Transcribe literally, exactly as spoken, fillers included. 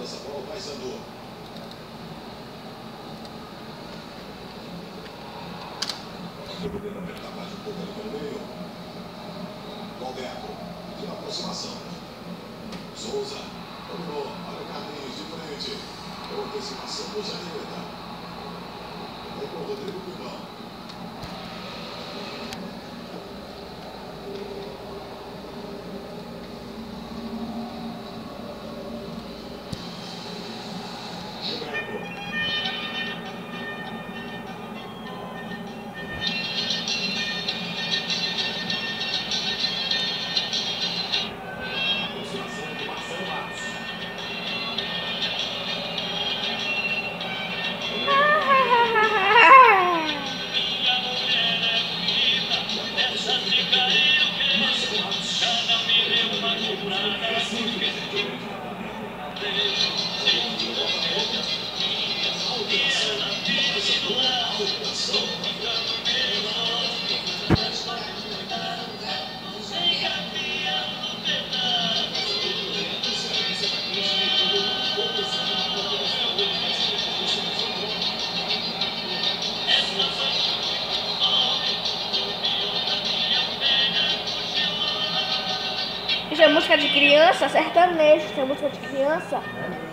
essa bola vai Sandu. Podendo apertar mais um pouco ali pelo meio. Roberto, de aproximação. Souza, dominou, olha o Carlinhos de frente. Boa antecipação do Zaneta. Aí com o Rodrigo Pimão. Isso é música de criança, sertanejo, isso é música de criança.